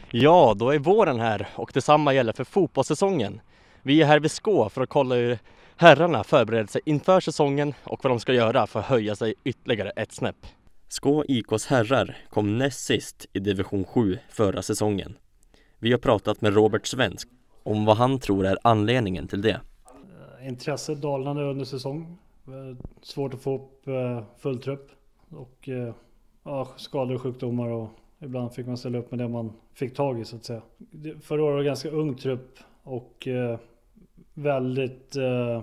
Ja, då är våren här och detsamma gäller för fotbollssäsongen. Vi är här vid Skå för att kolla hur herrarna förbereder sig inför säsongen och vad de ska göra för att höja sig ytterligare ett snäpp. Skå IKs herrar kom näst sist i division 7 förra säsongen. Vi har pratat med Robert Svensk om vad han tror är anledningen till det. Intresset dalade under säsong. Svårt att få upp full trupp. Och skador och sjukdomar, och ibland fick man ställa upp med det man fick tag i, så att säga. Förra året var det ganska ung trupp och väldigt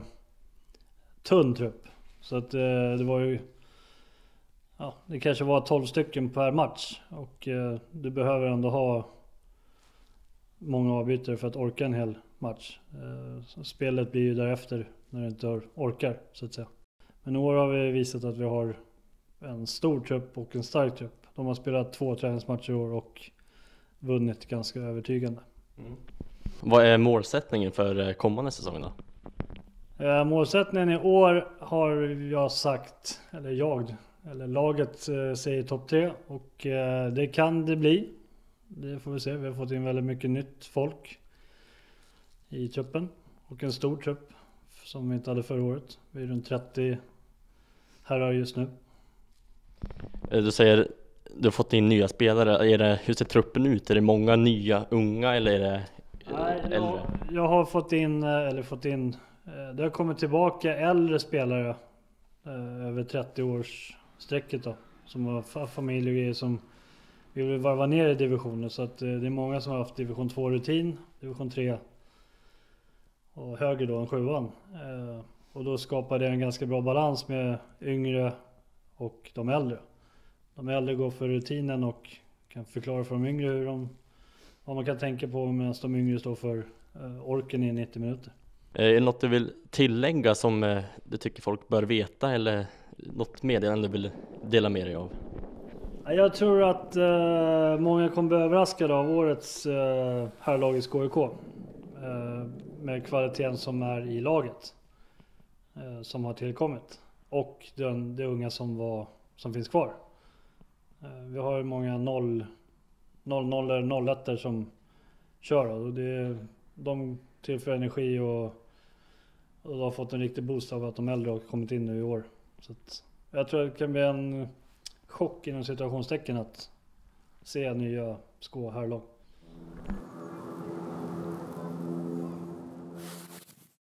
tunn trupp. Så att det var ju, det kanske var 12 stycken per match, och du behöver ändå ha många avbytare för att orka en hel match. Spelet blir ju därefter när du inte orkar, så att säga. Men i år har vi visat att vi har en stor trupp och en stark trupp. De har spelat 2 träningsmatcher i år och vunnit ganska övertygande. Vad är målsättningen för kommande säsong då? Målsättningen i år har jag sagt, eller laget säger topp 3, och det kan det bli. Det får vi se. Vi har fått in väldigt mycket nytt folk i truppen och en stor trupp som vi inte hade förra året. Vi är runt 30 herrar just nu. Du säger du har fått in nya spelare. Hur ser truppen ut? Är det många nya unga eller är det äldre? Jag har fått in det har kommit tillbaka äldre spelare över 30 års sträcket då, som har familj och grejer som vill varva ner i divisioner. Så att det är många som har haft division 2-rutin, division 3 och högre då än 7an. Och då skapar det en ganska bra balans med yngre och de äldre. De äldre går för rutinen och kan förklara för de yngre vad man kan tänka på, medan de yngre står för orken i 90 minuter. Är det något du vill tillägga som du tycker folk bör veta, eller något meddelande du vill dela med dig av? Jag tror att många kommer bli överraskade av årets herrlag i SKIK med kvaliteten som är i laget som har tillkommit, och det unga som finns kvar. Vi har många 0-0 som kör, och de tillför energi och har fått en riktig boost av att de äldre har kommit in nu i år. Så att jag tror att det kan bli en chock inom situationstecken att se nya Skå herrlag.